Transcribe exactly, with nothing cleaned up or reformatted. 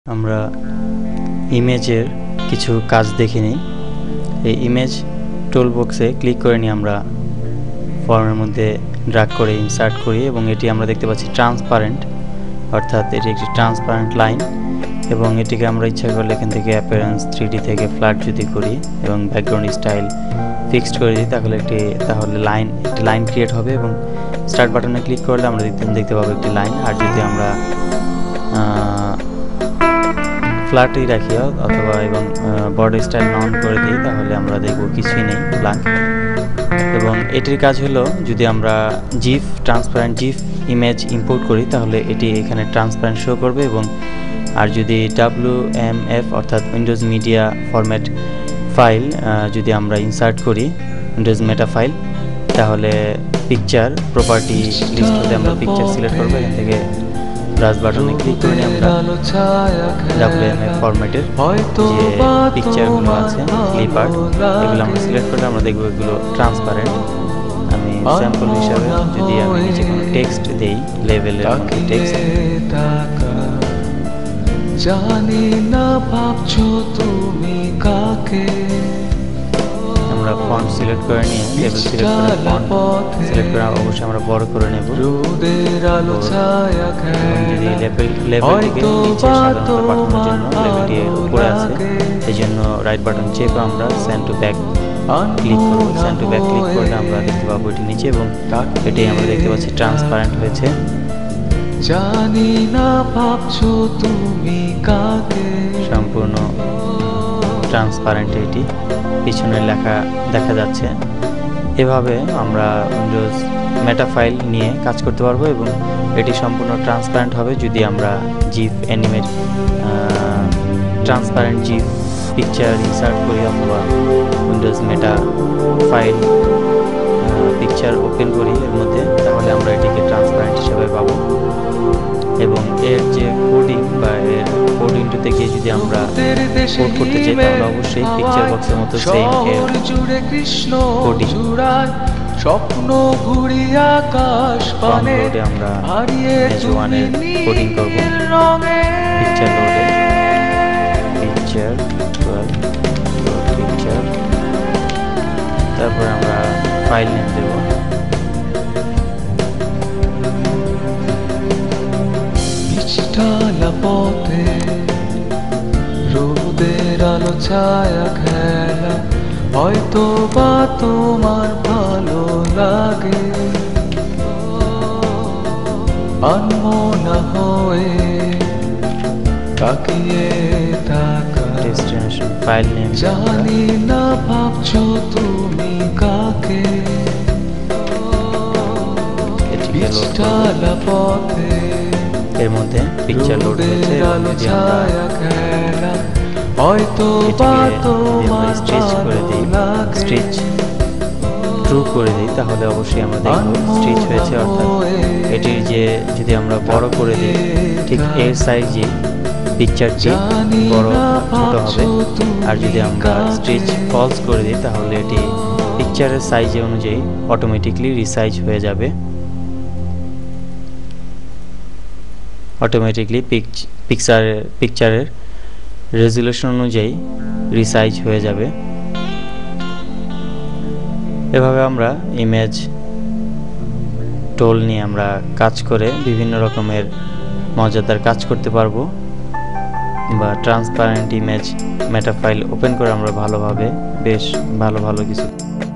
আমরা ইমেজের কিছু কাজ দেখে নিই। এই ইমেজ টুল বক্সে ক্লিক করে নিয়ে আমরা ফর্মের মধ্যে ড্র্যাগ করে ইনসার্ট করি এবং এটি আমরা দেখতে পাচ্ছি ট্রান্সপারেন্ট, অর্থাৎ এটি একটি ট্রান্সপারেন্ট লাইন এবং এটিকে আমরা ইচ্ছা করলে এখান থেকে অ্যাপিয়ারেন্স থ্রি ডি থেকে ফ্ল্যাট যদি করি এবং ব্যাকগ্রাউন্ড স্টাইল ফিক্সড করে দিই তাহলে একটি তাহলে লাইন একটি লাইন ক্রিয়েট হবে এবং স্টার্ট বাটনে ক্লিক করলে আমরা দেখতে দেখতে পাবো একটি লাইন। আর যদি আমরা ফ্ল্যাটই রাখি অথবা এবং বর্ডার স্টাইল অন করে দিই তাহলে আমরা দেখব কিছুই নেই, ব্ল্যাঙ্ক। এবং এটির কাজ হলো যদি আমরা GIF transparent GIF image import করি তাহলে এটি এখানে ট্রান্সপারেন্ট শো করবে এবং আর যদি ডাব্লিউ এম এফ অর্থাৎ উইন্ডোজ মিডিয়া ফরম্যাট ফাইল যদি আমরা ইনসার্ট করি উইন্ডোজ মেটা ফাইল তাহলে পিকচার প্রপার্টি লিস্ট হতে আমরা পিকচার সিলেক্ট করবো। এখান থেকে ব্রাশ বাটনে ক্লিক করে আমরা ডাব্লিউ এম এফ ফরম্যাটের যে পিকচারগুলো আছে ক্লিপ আর্ট এগুলো আমরা সিলেক্ট করলে আমরা দেখব এগুলো ট্রান্সপারেন্ট। আমি স্যাম্পল হিসাবে যদি আমি নিচে কোনো টেক্সট দেই লেভেলের মধ্যে টেক্সট, জানি না ভাবছো তুমি কাকে, আমরা ফন্ট সিলেক্ট করে নিয়ে লেভেল সিলেক্ট করে ফন্ট সিলেক্ট করে অবশ্যই আমরা বড় করে নেব। রোদের আলো ছায়া যদি লেভেল লেভেলটিকে নিচে সাধারণত পাঠানোর জন্য লেভেলটি উপরে আছে এই জন্য রাইট বাটন চেপে আমরা সেন্ড টু ব্যাক ক্লিক করব। সেন্ড টু ব্যাক ক্লিক করলে আমরা দেখতে পাবো এটি নিচে এবং এটি আমরা দেখতে পাচ্ছি ট্রান্সপারেন্ট হয়েছে। জানি না ভাবছো তুমি কাকে, সম্পূর্ণ ট্রান্সপারেন্ট এটি, পিছনের লেখা দেখা যাচ্ছে। এভাবে আমরা উইন্ডোজ মেটা ফাইল নিয়ে কাজ করতে পারবো এবং এটি সম্পূর্ণ ট্রান্সপারেন্ট হবে যদি আমরা GIF animate transparent GIF picture insert করি অথবা Windows meta file picture open করি এর মধ্যে তাহলে আমরা এটিকে ট্রান্সপারেন্ট হিসেবে পাবো। এবং এর যে কোডিং বা এর কোড ইনটুতে গিয়ে যদি আমরা কোড করতে চাই তাহলে অবশ্যই পিকচার বক্সের মতো সেম এর কোডিং স্বপ্ন ঘুরি আকাশ পানে আমরা ইমেজ ওয়ানের কোডিং করব। পিকচার লোডে পিকচার পিকচার তারপর আমরা ফাইল নেম দেব। পথে রোদের আলো ছায়া খেলা হয়তো বা তোমার ভালো লাগে, আনমনা হয়ে তাকিয়ে থাকা ডেস্টিনেশন ফাইল নেম, জানি না ভাবছো তুমি কাকে, পিছলা পথে এর মধ্যে পিকচার লোড হয়েছে। যদি আমরা হয়তো স্ট্রেচ করে দিই স্ট্রেচ ট্রু করে দিই তাহলে অবশ্যই আমরা দেখব স্ট্রেচ হয়েছে, অর্থাৎ এটির যে যদি আমরা বড় করে দিই ঠিক এর সাইজে পিকচারটি বড় ছোট হবে। আর যদি আমরা স্ট্রেচ ফলস করে দিই তাহলে এটি পিকচারের সাইজে অনুযায়ী অটোমেটিকলি রিসাইজ হয়ে যাবে, অটোমেটিকলি পিকচার পিকচারের রেজুলেশন অনুযায়ী রিসাইজ হয়ে যাবে। এভাবে আমরা ইমেজ টুল নিয়ে আমরা কাজ করে বিভিন্ন রকমের মজাদার কাজ করতে পারবো বা transparent image meta file open করে আমরা ভালোভাবে বেশ ভালো ভালো কিছু